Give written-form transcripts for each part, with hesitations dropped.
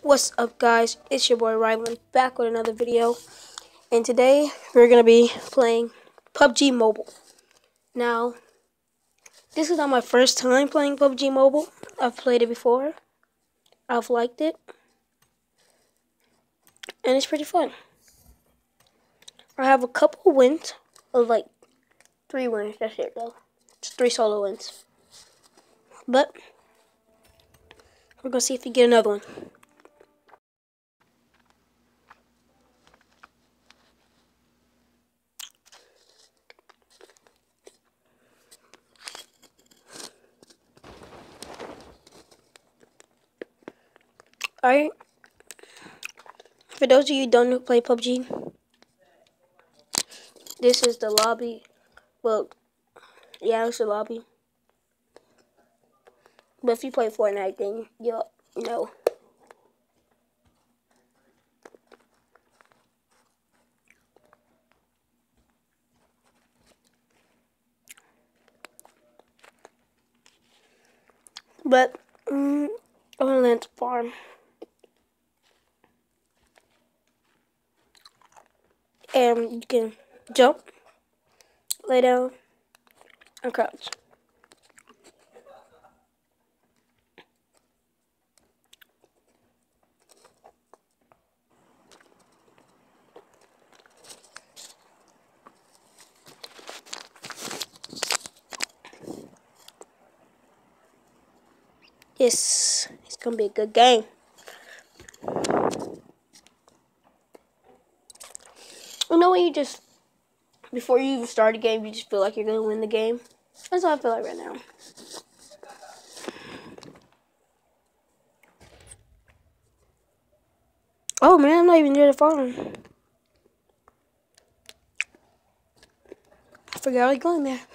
What's up, guys? It's your boy Rylan back with another video, and today we're gonna be playing PUBG Mobile. Now, this is not my first time playing PUBG Mobile. I've played it before. I've liked it, and it's pretty fun. I have a couple wins of like 3 wins. That's it though. It's 3 solo wins, but we're gonna see if we get another one. Alright, for those of you who don't know play PUBG, this is the lobby. Well, yeah, it's the lobby. But if you play Fortnite, then you'll know. But I'm gonna land to farm. And you can jump, lay down, and crouch. Yes, it's gonna be a good game. You know when you just, before you even start a game, you just feel like you're gonna win the game? That's how I feel like right now. Oh man, I'm not even near the farm. I forgot I was going there.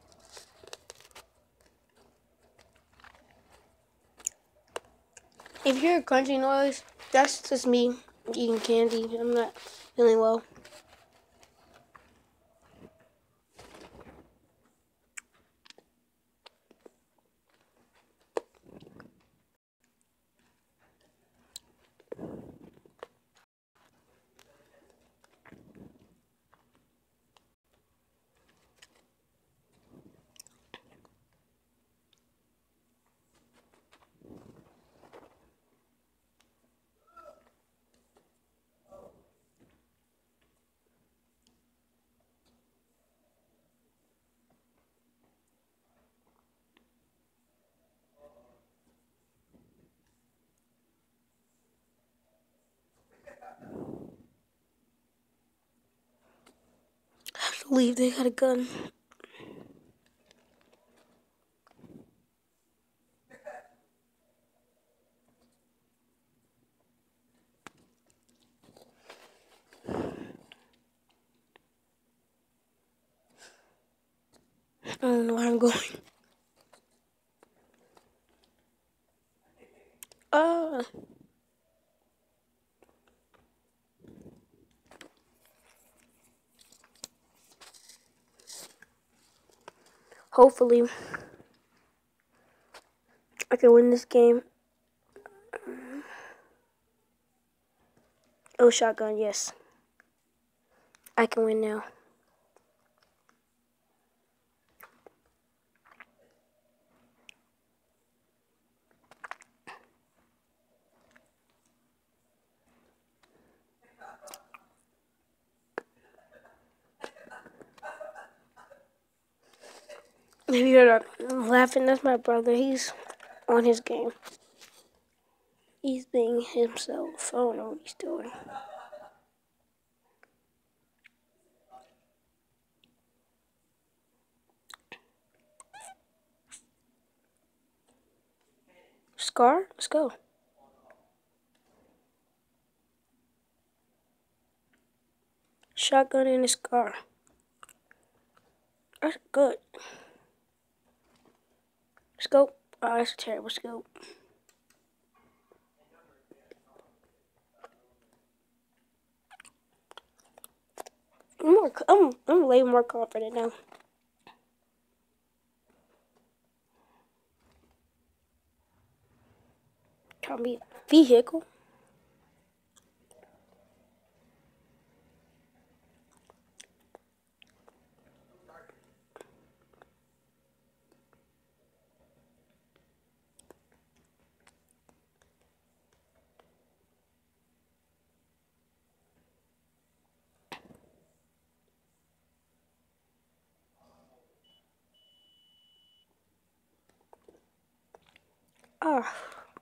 If you hear a crunchy noise, that's just me eating candy. I'm not feeling well. I have to leave, they got a gun. I don't know where I'm going. Hopefully, I can win this game. Oh, shotgun, yes. I can win now. If you're laughing, that's my brother. He's on his game. He's being himself. I don't know what he's doing. Scar? Let's go. Shotgun in a Scar. That's good. Scope. Oh, that's a terrible scope. I'm way more confident now. Can't be vehicle. Ah,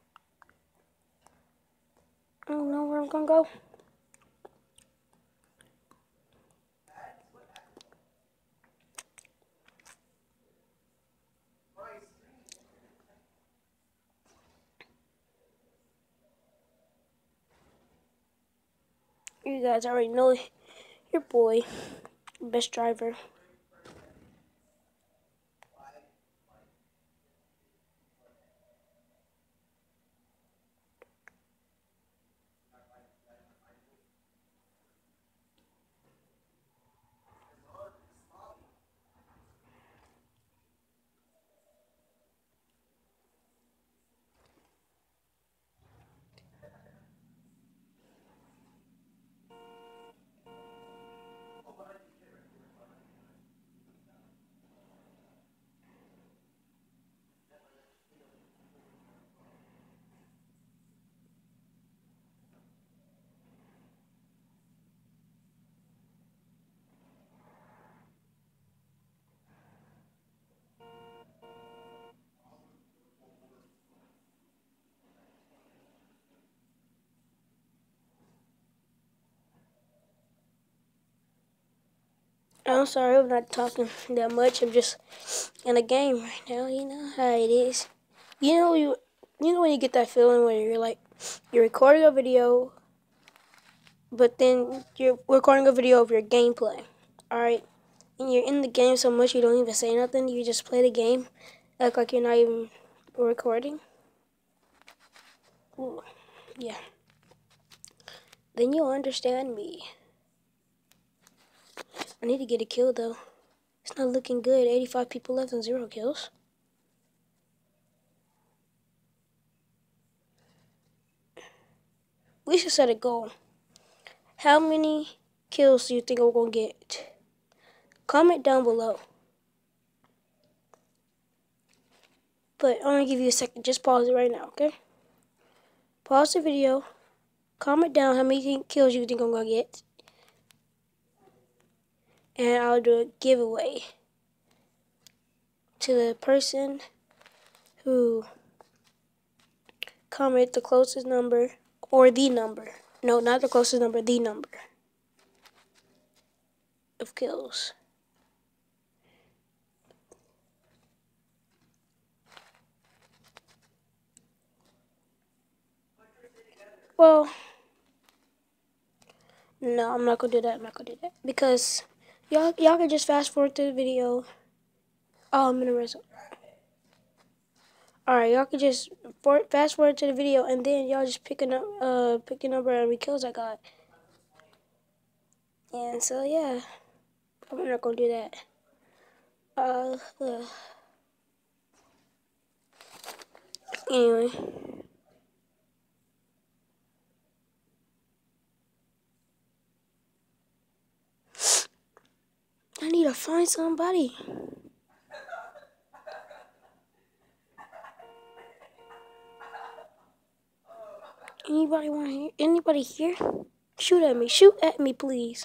I don't know where I'm gonna go. You guys already know your boy, best driver. I'm sorry I'm not talking that much. I'm just in a game right now. You know how it is. You know when you get that feeling where you're like you're recording a video, but then you're recording a video of your gameplay. All right, and you're in the game so much you don't even say nothing. You just play the game, act like you're not even recording. Ooh, yeah. Then you'll understand me. I need to get a kill though. It's not looking good. 85 people left and 0 kills. We should set a goal. How many kills do you think we're gonna get? Comment down below. But I'm gonna give you a second. Just pause it right now, okay? Pause the video. Comment down how many kills you think I'm gonna get. And I'll do a giveaway to the person who comment the closest number or the number. No, not the closest number, the number of kills. Well, no, I'm not gonna do that. I'm not gonna do that because y'all can just fast forward to the video. Oh, I'm in a result. All right, y'all can just fast forward to the video, and then y'all just pick a number how many kills I got. And so yeah, I'm not gonna do that. Anyway, I need to find somebody. Anybody here? Shoot at me. Shoot at me, please.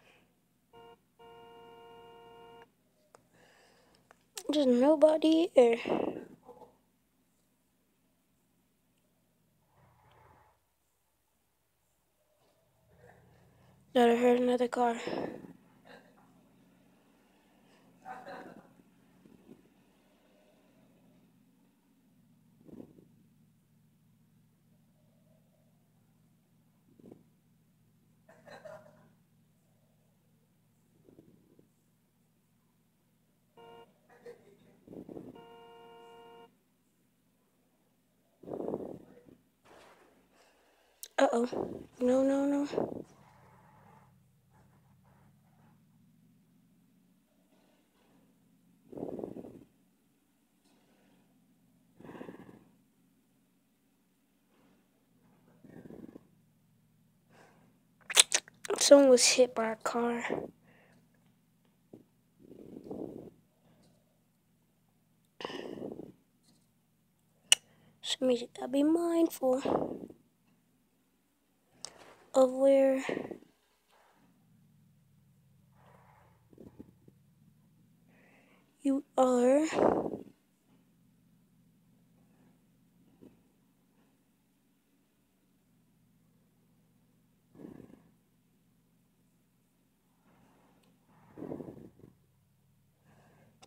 There's nobody here. Thought I heard another car. Uh-oh. No, no, no. Someone was hit by a car. So you gotta be mindful of where you are.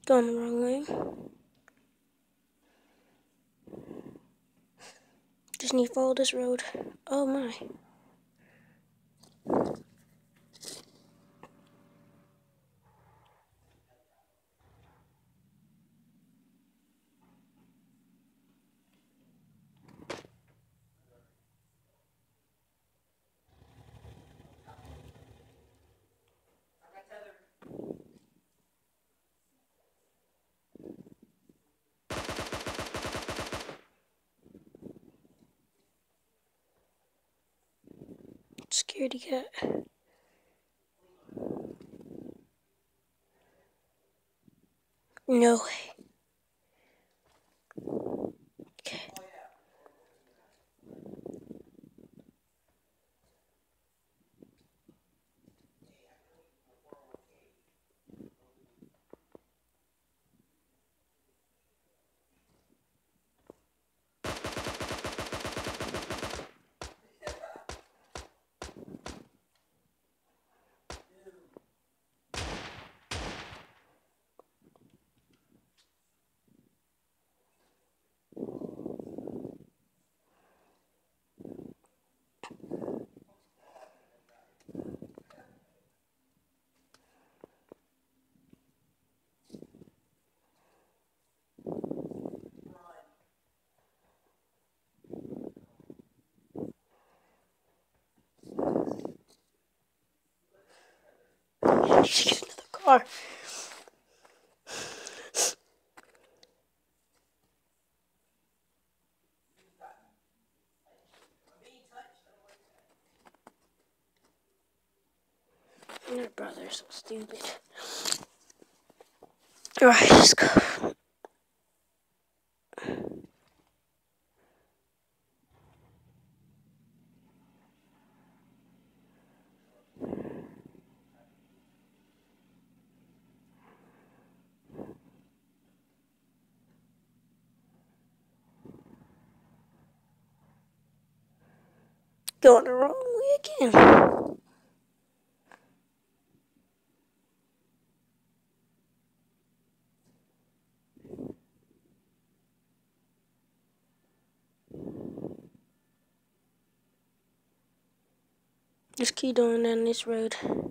Going the wrong way. Just need to follow this road. Oh my. Scaredy cat. No way. Okay. Just get another car. Your brother's so stupid. Alright, let's go. Going the wrong way again. Just keep going down this road.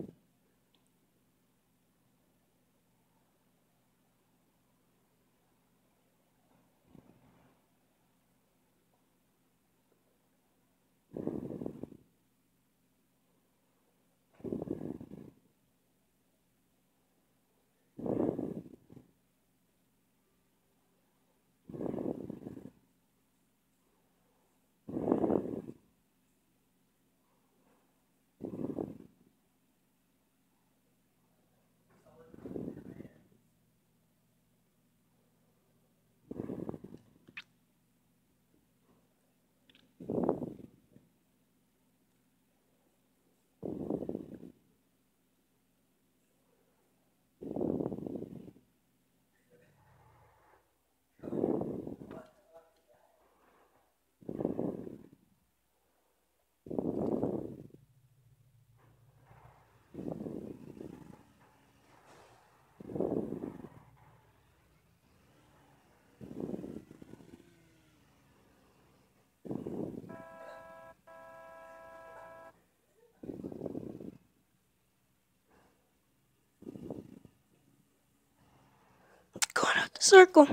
Going out the circle.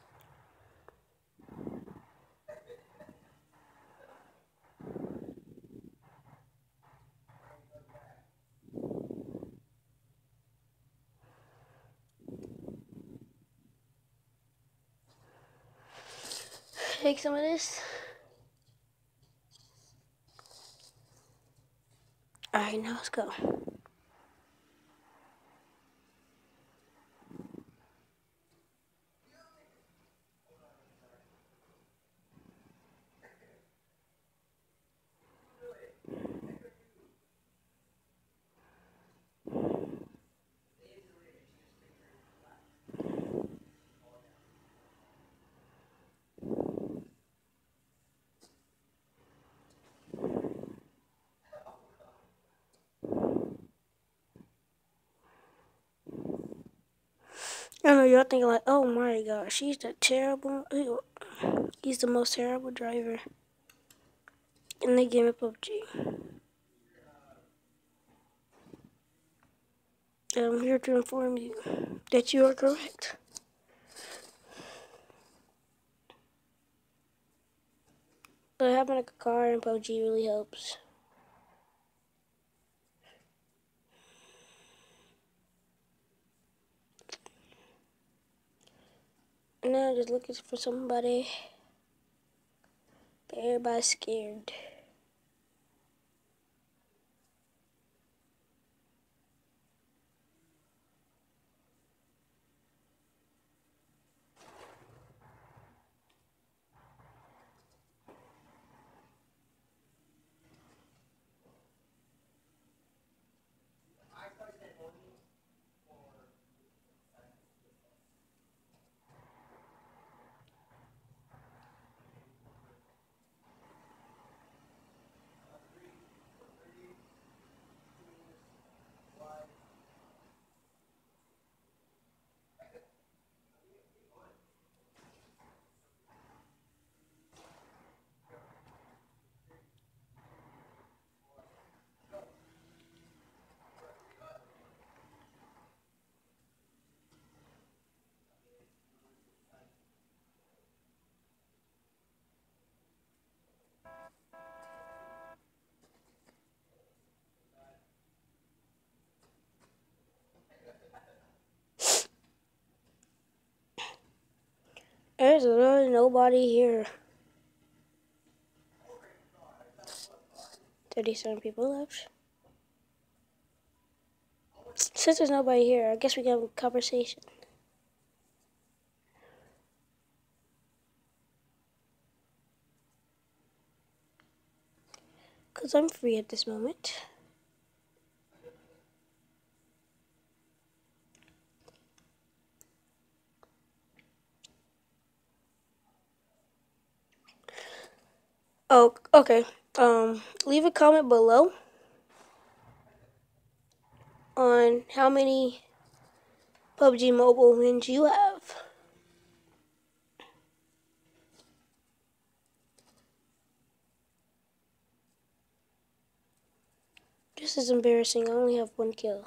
Take some of this. Alright, now let's go. you're thinking like, oh my gosh, he's the terrible, he's the most terrible driver in the game of PUBG. And I'm here to inform you that you are correct. But having a car in PUBG really helps. And now I'm just looking for somebody. But everybody's scared. There's literally nobody here. 37 people left. Since there's nobody here, I guess we can have a conversation. Because I'm free at this moment. Oh, okay. Leave a comment below on how many PUBG Mobile wins you have. This is embarrassing. I only have 1 kill.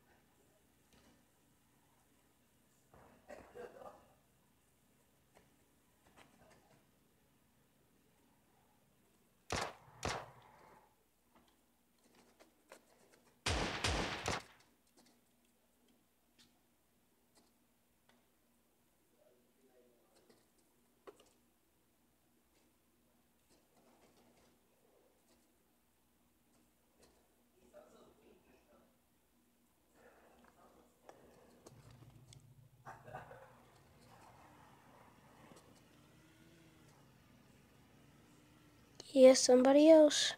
Yes, somebody else.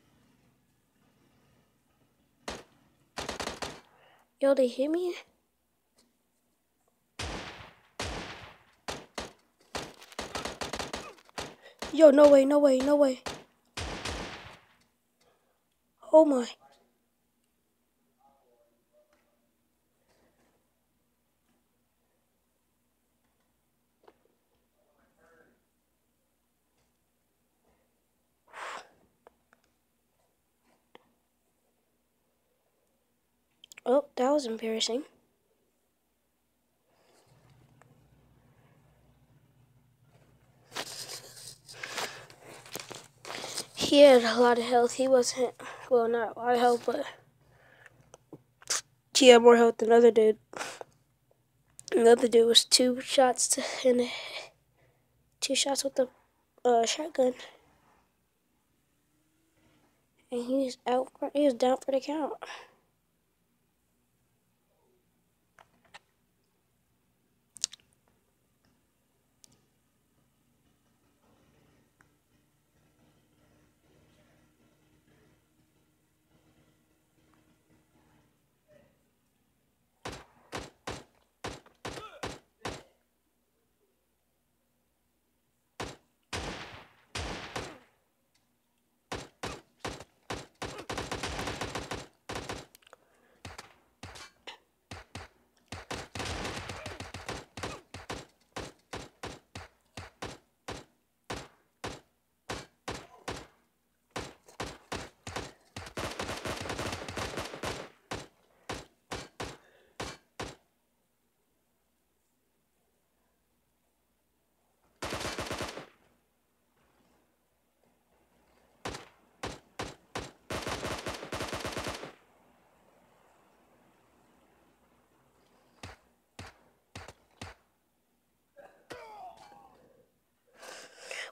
Yo, they hit me? Yo, no way, no way, no way. Oh my. Oh, that was embarrassing. He had a lot of health. He wasn't, well, not a lot of health, but he had more health than the other dude. And the other dude was 2 shots with the shotgun. And he was down for the count.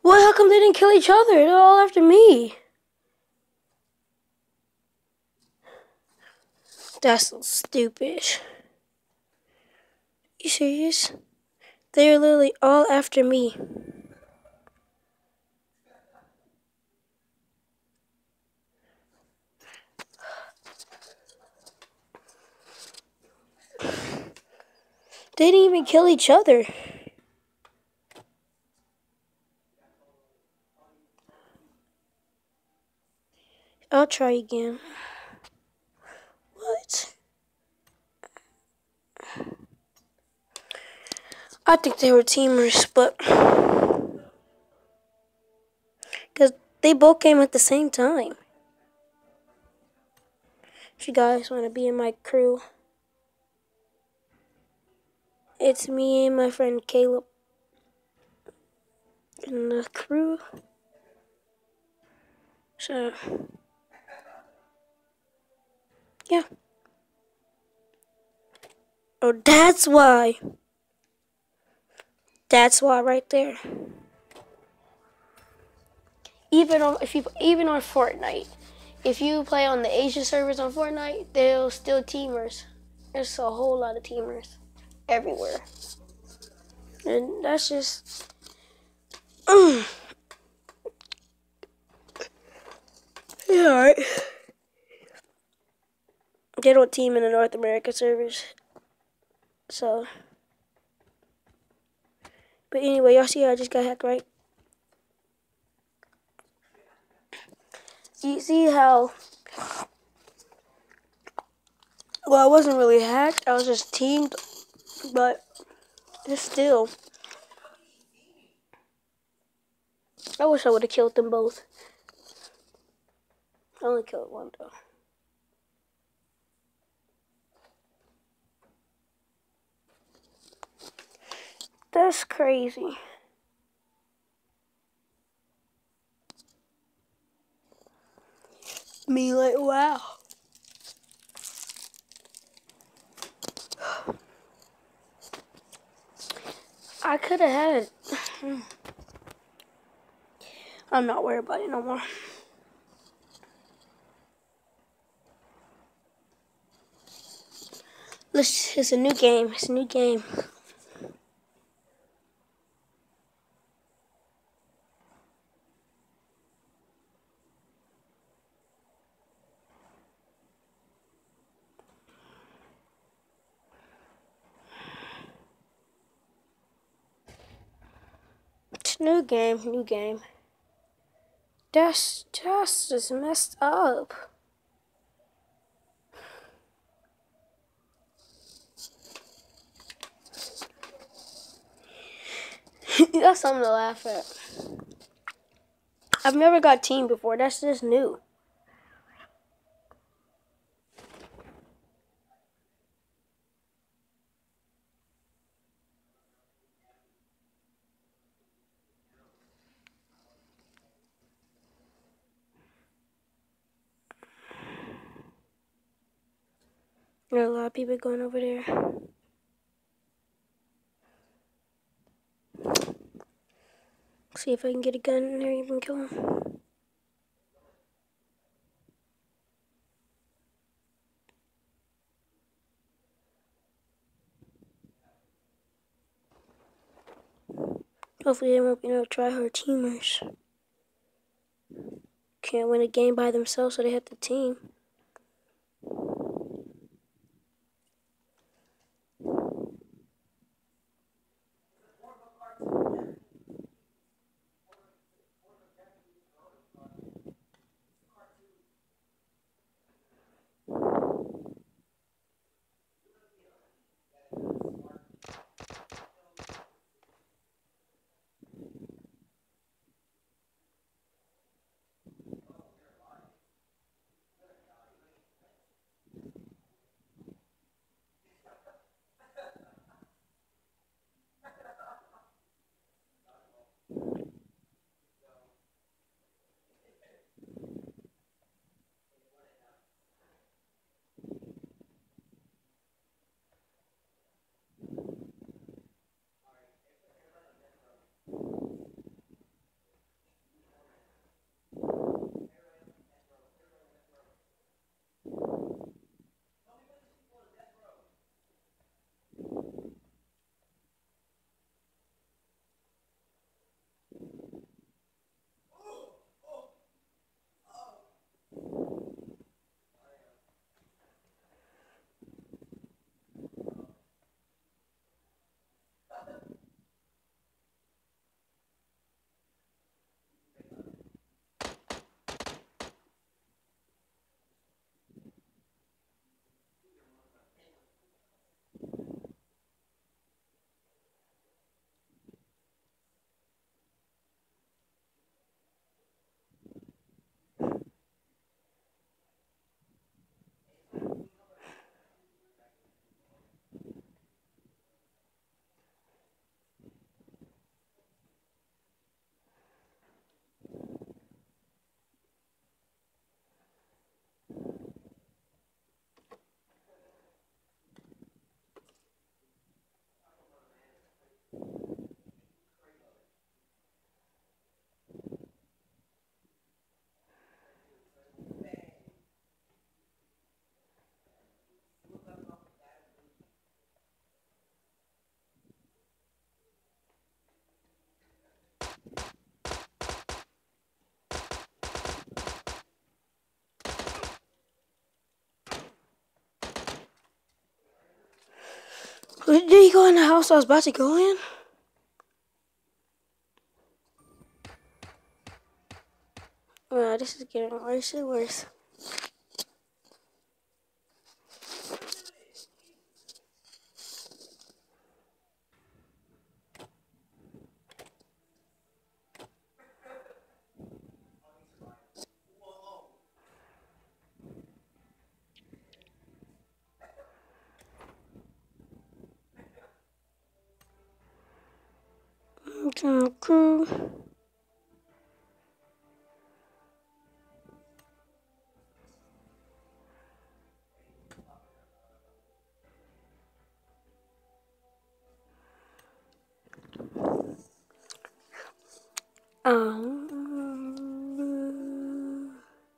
What? How come they didn't kill each other? They're all after me. That's so stupid. You serious? They're literally all after me. They didn't even kill each other. I'll try again. What? I think they were teamers, but because they both came at the same time. If you guys want to be in my crew, it's me and my friend Caleb in the crew. So, yeah. Oh, that's why. That's why right there. Even on Fortnite, if you play on the Asian servers on Fortnite, there's still teamers. There's a whole lot of teamers everywhere, and that's just. Yeah, alright. They don't team in the North America servers, so. But anyway, y'all see how I just got hacked, right? You see how, well, I wasn't really hacked, I was just teamed, but it's still, I wish I would have killed them both. I only killed one though. That's crazy. Me like, wow. I could have had it. I'm not worried about it no more. It's a new game. It's a new game. It's a new game. New game. That's just messed up. That's something to laugh at. I've never got team before. That's just new. There are a lot of people going over there. See if I can get a gun in there, even kill him. Hopefully they won't be no try-hard teamers. Can't win a game by themselves, so they have to team. Did he go in the house I was about to go in? Wow, this is getting worse and worse. Crew. Um,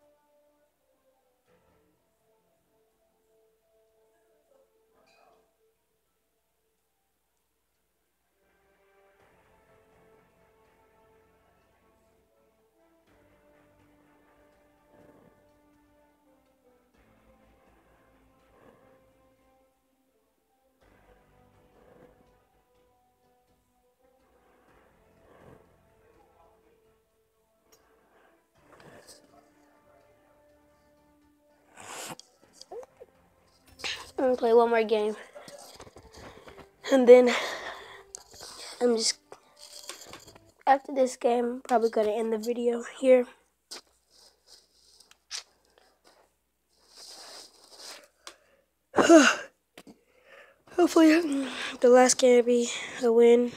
I'm gonna play one more game, and then I'm just after this game, I'm probably gonna end the video here. Hopefully, the last game will be a win.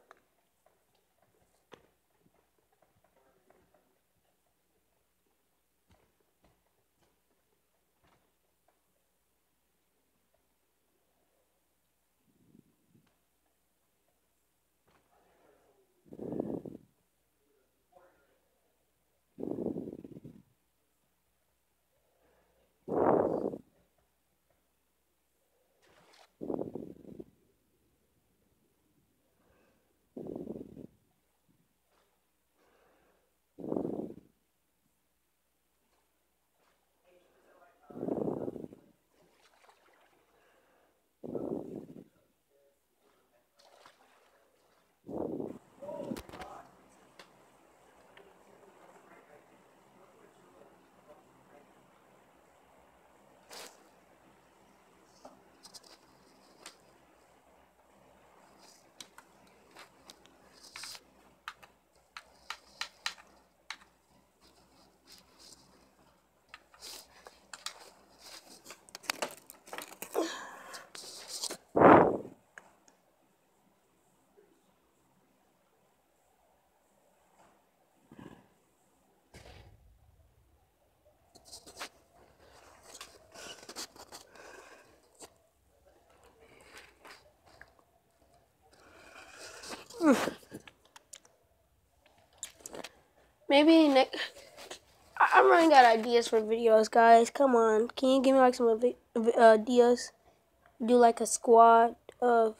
Maybe next. I'm running out of ideas for videos, guys. Come on, can you give me like some ideas? Do like a squad of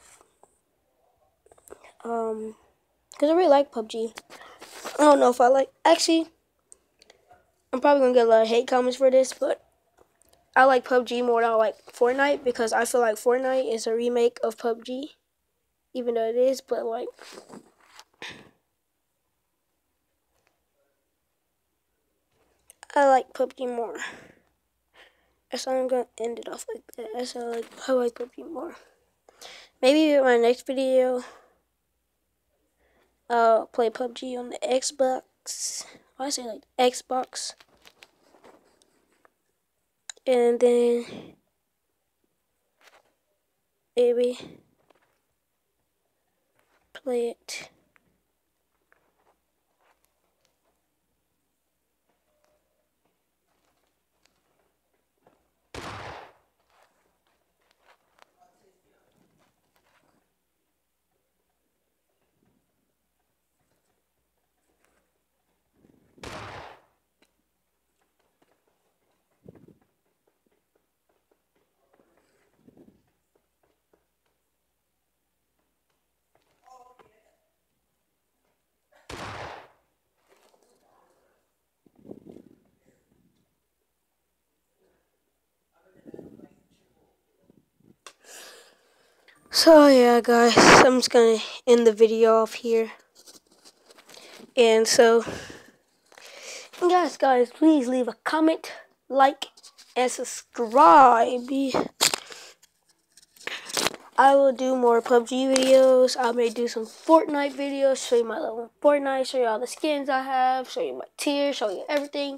because I really like PUBG. I don't know if I like. Actually, I'm probably gonna get a lot of hate comments for this, but I like PUBG more than I like Fortnite because I feel like Fortnite is a remake of PUBG, even though it is. But like, I like PUBG more. So I'm gonna end it off like that. So I like PUBG more. Maybe in my next video, I'll play PUBG on the Xbox. Why I say like Xbox, and then maybe play it. So yeah, guys, I'm just gonna end the video off here. And so, guys, please leave a comment, like, and subscribe. I will do more PUBG videos. I may do some Fortnite videos, show you my level in Fortnite, show you all the skins I have, show you my tiers, show you everything.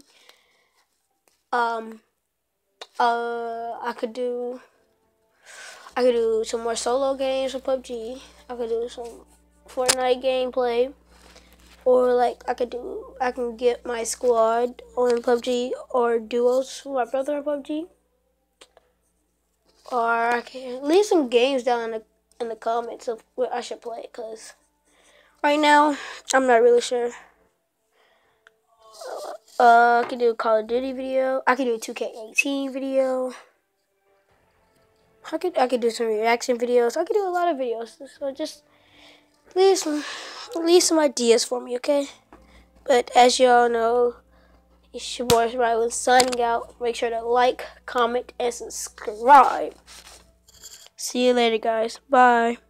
I could do some more solo games with PUBG. I could do some Fortnite gameplay. Or like I can get my squad on PUBG or duos with my brother on PUBG. Or I can leave some games down in the comments of what I should play, cause right now I'm not really sure. I can do a Call of Duty video. I can do a 2K18 video. I could do some reaction videos. I could do a lot of videos. So just leave some ideas for me, okay? But as y'all know, it's your boy Rylan signing out. Make sure to like, comment, and subscribe. See you later, guys. Bye.